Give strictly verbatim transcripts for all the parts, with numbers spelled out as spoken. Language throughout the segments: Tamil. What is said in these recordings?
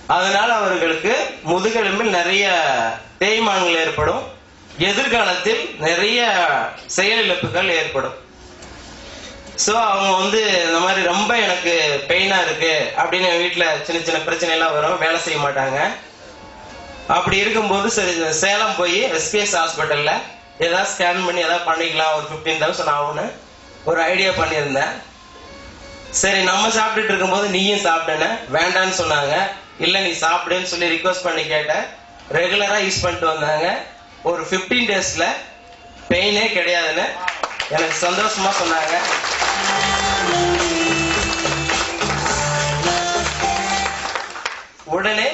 அதனால அவர்களுக்கு முதுகெலும்பில் நிறைய தேய்மானங்கள் ஏற்படும். எதிர்காலத்தில் நிறைய செயலிழப்புகள் ஏற்படும். ஸோ அவங்க வந்து இந்த மாதிரி ரொம்ப எனக்கு பெயினா இருக்கு அப்படின்னு வீட்டில் சின்ன சின்ன பிரச்சனை எல்லாம் வரும், வேலை செய்ய மாட்டாங்க. அப்படி இருக்கும்போது சரி சேலம் போய் எஸ்பிஎஸ் ஹாஸ்பிட்டல்ல ஏதாவது ஸ்கேன் பண்ணி ஏதாவது பண்ணிக்கலாம், ஒரு பிப்டீன் தௌசண்ட் ஆகும்னு ஒரு ஐடியா பண்ணியிருந்தேன். சரி நம்ம சாப்பிட்டுட்டு இருக்கும்போது நீயும் சாப்பிட்டேன்னு வேண்டான்னு சொன்னாங்க. இல்லை நீ சாப்பிடுன்னு சொல்லி ரிக்வஸ்ட் பண்ணி கேட்டேன். ரெகுலரா யூஸ் பண்ணிட்டு வந்தாங்க. ஒரு பிப்டீன் டேஸ்ல பெயினே கிடையாதுன்னு எனக்கு சந்தோஷமா சொன்னாங்க. உடனே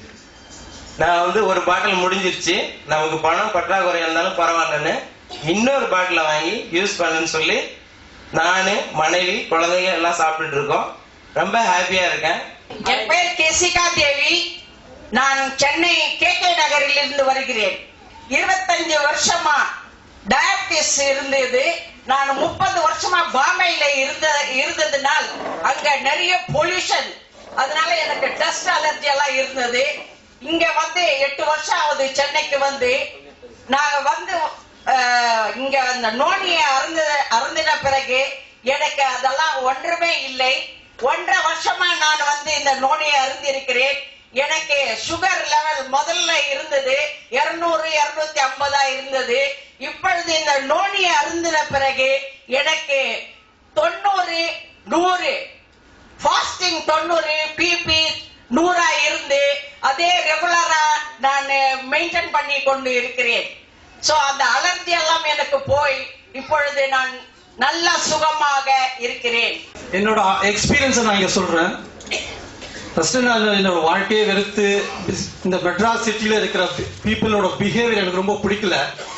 நான் வந்து ஒரு பாட்டில் முடிஞ்சிருச்சு, நமக்கு பணம் பற்றாக்குறை இருந்தாலும் பரவாயில்லன்னு இன்னொரு பாட்டில வாங்கி யூஸ் பண்ணுன்னு சொல்லி நானு மனைவி குழந்தைங்க எல்லாம் சாப்பிட்டுட்டு இருக்கோம். ரொம்ப ஹாப்பியா இருக்கேன். என் பேர் கேசிகா தேவி. நான் சென்னை கே கே நகரில் இருந்து வருகிறேன். இருபத்தஞ்சு வருஷமா டயபிட்டிஸ் இருந்தது. நான் முப்பது வருஷமா பாம்பேல இருந்த இருந்ததுனால் அங்க நிறைய பொல்யூஷன், அதனால எனக்கு டஸ்ட் அலர்ஜி எல்லாம் இருந்தது. இங்க வந்து எட்டு வருஷம் ஆகுது சென்னைக்கு வந்து. நாங்க வந்து இங்க அந்த நோனியை அருந்த அருந்தின பிறகு எனக்கு அதெல்லாம் ஒன்றுமே இல்லை. ஒன்றரை வருஷமா நான் வந்து இந்த நோனியை அருந்தி இருக்கிறேன். எனக்கு சுகர் லெவல் முதல்ல இருந்தது இருநூறு இருநூத்தி ஐம்பதா இருந்தது. இப்பொழுது இந்த நோனியை அருந்தின பிறகு எனக்கு தொண்ணூறு நூறு ஃபாஸ்டிங் தொண்ணூறு பிபி நூறா இருந்து அதே ரெகுலரா நான் மெயின்டைன் பண்ணி கொண்டு இருக்கிறேன். சோ அந்த அலர்ஜி எல்லாம் எனக்கு போய் இப்பொழுது நான் நல்ல சுகமாக இருக்கிறேன். என்னோட எக்ஸ்பீரியன்ஸ் நான் இங்க சொல்றேன். ஃபர்ஸ்ட் நான் என்னோட வாழ்க்கையை வெறுத்து இந்த மெட்ராஸ் சிட்டியில இருக்கிற பீப்புளோட பிஹேவியர் எனக்கு ரொம்ப பிடிக்கல.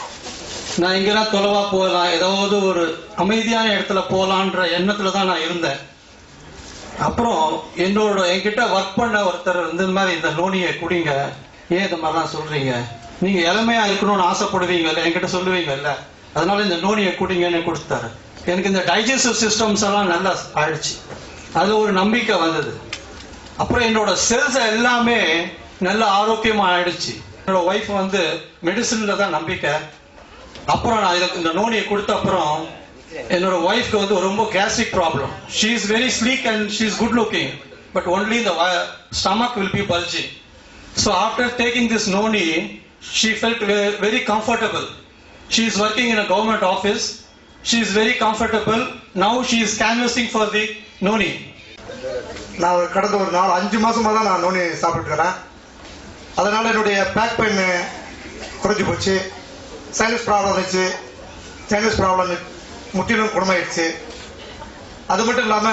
நான் எங்கெல்லாம் தொலைவா போகலாம், ஏதாவது ஒரு அமைதியான இடத்துல போகலான்ற எண்ணத்துல தான் நான் இருந்தேன். அப்புறம் என்னோட என்கிட்ட ஒர்க் பண்ண ஒருத்தர் வந்து இந்த மாதிரி இந்த நோனியை குடிங்க, ஏன் இந்த மாதிரிலாம் சொல்றீங்க, நீங்க இளமையா இருக்கணும்னு ஆசைப்படுவீங்கல்ல, என்கிட்ட சொல்லுவீங்கல்ல, அதனால இந்த நோனியை குடிங்கன்னு கொடுத்தாரு. எனக்கு இந்த டைஜஸ்டிவ் சிஸ்டம்ஸ் எல்லாம் நல்லா ஆயிடுச்சு. அது ஒரு நம்பிக்கை வந்தது. அப்புறம் என்னோட செல்ஸ் எல்லாமே நல்ல ஆரோக்கியமா ஆயிடுச்சு. என்னோட ஒய்ஃப் வந்து மெடிசன்ல தான் நம்பிக்கை. அப்புறம் நான் இதுக்கு இந்த நோனியை கொடுத்த அப்புறம் என்னோட ஒய்ஃப்க்கு வந்து ரொம்ப gastric problem. She is very sleek and she is good looking, but only the stomach will be bulging. So after taking this noni she felt very comfortable. She is working in a government office. She is very comfortable. Now she is canvassing for the noni. நான் கடந்த ஒரு நாலு அஞ்சு மாசமா தான் நான் நோனி சாப்பிட்டு இருக்கிறேன். அதனால என்னுடைய பேக் பெயின் குறைஞ்சி போச்சு. சைனஸ் ப்ராப்ளம் இருந்துச்சு, சைனஸ் ப்ராப்ளம் முற்றிலும் குணமாயிடுச்சு. அது மட்டும் இல்லாம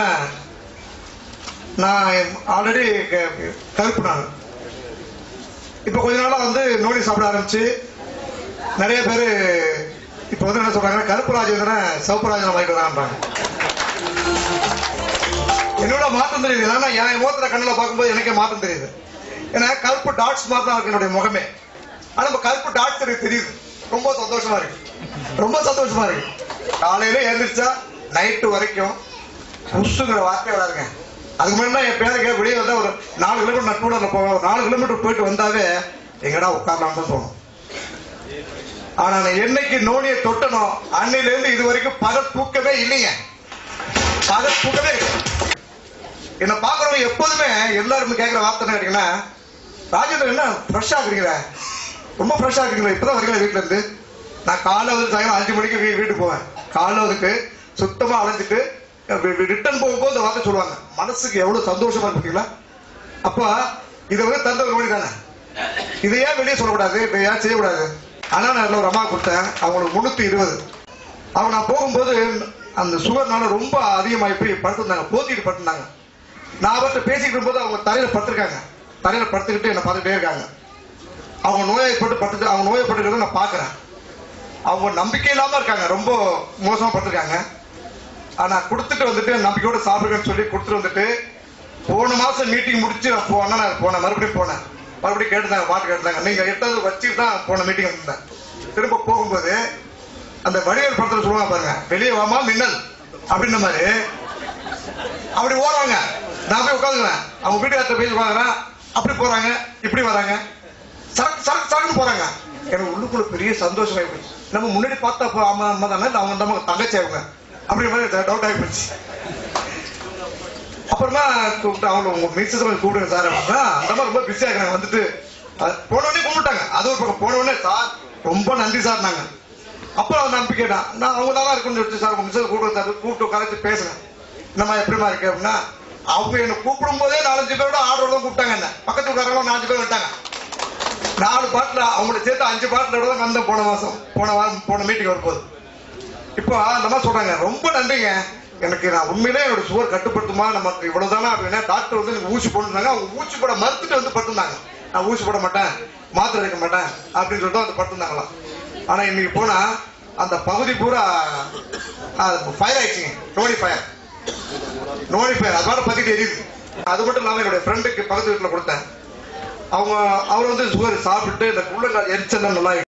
நான் ஆல்ரெடி கருப்பு. நான் இப்ப கொஞ்ச நாளா வந்து நோனி சாப்பிட ஆரம்பிச்சு நிறைய பேரு இப்ப வந்து என்ன சொல்றாங்க, கருப்பு ராஜேந்திரன் சிவப்பு ராஜேந்திரன் வாங்கிட்டு வரான்றாங்க. என்னோட மாற்றம் தெரியுது. ஏன்னா என் முகத்துல கண்ணில் பார்க்கும்போது எனக்கே மாற்றம் தெரியுது. ஏன்னா கருப்பு டாட்ஸ் மாதிரி தான் இருக்கு என்னுடைய முகமே. ஆனா நம்ம கருப்பு டாட்ஸ் எனக்கு தெரியுது. ரொம்ப சந்தோஷமா இருக்கு, ரொம்ப சந்தோஷமா இருக்கு. காலையில எழுந்திரிச்சா நைட்டு வரைக்கும் புஷுங்கிற வார்த்தையை விளாருங்க. அதுக்கு முன்னாடி என் பேருக்கு வெளியே வந்தா ஒரு நாலு கிலோமீட்டர் நான் டூலர்ல போவேன். ஒரு நாலு கிலோமீட்டர் போயிட்டு வந்தாவே எங்கடா உட்காரலாம் தான் தோணும். ஆனா நான் என்னைக்கு நோனியை தொட்டனோ அன்னையில இருந்து இது வரைக்கும் பகல் தூக்கமே இல்லைங்க. பகல் தூக்கமே இல்லை. என்ன பாக்குறவங்க எப்போதுமே எல்லாருமே கேட்கிற வார்த்தை என்ன கேட்டீங்கன்னா, ராஜேந்திரன் என்ன ஃப்ரெஷ்ஷா இருக்கிறீங்க, ரொம்ப ஃப்ரெஷ்ஷா இருக்கிறீங்களா, இப்பதான் வரீங்களா வீட்டுல இருந்து. நான் காலைல வந்து சாயங்காலம் அஞ்சு மணிக்கு வீட்டுக்கு போவேன். காலைல வந்துட்டு சுத்தமா அலைஞ்சிட்டு ரிட்டர்ன் போகும்போது இந்த வார்த்தை சொல்லுவாங்க. மனசுக்கு எவ்வளவு சந்தோஷமா இருக்கீங்களா. அப்ப இதை வந்து தந்த நோனி தானே, இதை ஏன் வெளியே சொல்லக்கூடாது, இதை ஏன் செய்யக்கூடாது. ஆனா நான் ஒரு அம்மா கொடுத்தேன், அவங்களுக்கு முன்னூத்தி இருபது. அவங்க நான் போகும்போது அந்த சுகர்னால ரொம்ப அதிகமாகி போய் படுத்திருந்தாங்க, போத்திட்டு படுத்திருந்தாங்க. நான் அவர்கிட்ட பேசிக்கிட்டு போது அவங்க தலையில படுத்திருக்காங்க. தலையில படுத்துக்கிட்டு என்ன பார்த்துட்டே இருக்காங்க. அவங்க நோயப்பட்டு படுத்து அவங்க நோயப்பட்டுக்கிறத நான் பாக்குறேன். அவங்க நம்பிக்கை இல்லாம இருக்காங்க, ரொம்ப மோசமா படுத்திருக்காங்க. ஆனா கொடுத்துட்டு வந்துட்டு நம்பிக்கையோட சாப்பிடுங்கன்னு சொல்லி கொடுத்துட்டு வந்துட்டு போன மாசம் மீட்டிங் முடிச்சு நான் போனேன். நான் போனேன் மறுபடியும் போனேன் மறுபடியும் கேட்டுதாங்க, பாட்டு கேட்டுதாங்க. நீங்க எட்டாவது வச்சுட்டு தான் போன மீட்டிங் வந்தேன். திரும்ப போகும்போது அந்த வடிவேல் படத்துல சொல்லுவாங்க பாருங்க, வெளியே வாமா மின்னல் அப்படின்ற மாதிரி அப்படி ஓடுவாங்க. நான் போய் உட்காந்துக்கிறேன். அவங்க வீட்டுக்காரத்தை பேசி பாக்குறேன், அப்படி போறாங்க இப்படி வராங்க, சரக்கு சரக்கு சரக்குன்னு போறாங்க. எனக்கு உள்ளுக்குள்ள பெரிய சந்தோஷம் ஆயிடுச்சு. நம்ம முன்னாடி பார்த்தா அப்ப அம்மா அம்மா தானே, அவங்க நம்ம தங்கச்சி அவங்க அப்படி மாதிரி டவுட் ஆகி போச்சு. அப்புறமா கூப்பிட்டு அவங்க உங்க மிஸ்ஸஸ் கொஞ்சம் கூப்பிடுங்க சார் அப்படின்னா, அந்த மாதிரி ரொம்ப பிஸியா இருக்காங்க. வந்துட்டு போனோடனே கும்பிட்டாங்க. அது ஒரு பக்கம் போனோடனே சார் ரொம்ப நன்றி சார் நாங்க. அப்புறம் அவன் நம்பி கேட்டான், நான் அவங்க தான் இருக்குன்னு சொல்லிட்டு சார் உங்க மிஸ்ஸஸ் கூப்பிட்டு சார் கூப்பிட்டு உட்காந்து பேசுறேன், என்னம்மா எப்படிமா இருக்கு அப்படின்னா, அவங்க என்ன கூப்பிடும் போதே நாலஞ்சு பேரோட ஆர்டரோட தான் கூப்பிட்டாங்க. என்ன பக்கத்து உட்காரங்களும் நாலஞ்சு பேர் விட்டாங்க. நாலு பாட்டில் அவங்கள சேர்த்து அஞ்சு பாட்டிலோட தான் வந்தேன் போன மாசம், போன வாரம் போன மீட்டிங் வரும்போது. இப்போ அந்த மாதிரி சொல்றாங்க, ரொம்ப நன்றிங்க, எனக்கு நான் உண்மையிலே என்னோட சுகர் கட்டுப்படுத்துமா, நமக்கு இவ்வளவுதானா அப்படின்னா டாக்டர் வந்து எனக்கு ஊசி போட்டுருந்தாங்க. அவங்க ஊசி போட மறுத்துட்டு வந்து படுத்திருந்தாங்க. நான் ஊசி போட மாட்டேன், மாத்திரை எடுக்க மாட்டேன் அப்படின்னு சொல்லிட்டு வந்து படுத்திருந்தாங்களாம். ஆனா இன்னைக்கு போனா அந்த பகுதி பூரா ஃபயர் ஆயிடுச்சுங்க. நோடி ஃபயர் நோடி ஃபயர் அதோட பத்திட்டு எரியுது. அது மட்டும் இல்லாம என்னுடைய ஃப்ரெண்டுக்கு பக்கத்து வீட்டுல கொடுத்தேன். அவங்க அவர் வந்து சுகர் சாப்பிட்டு இந்த உள்ளங்கால் எரிச்சல் நல்லா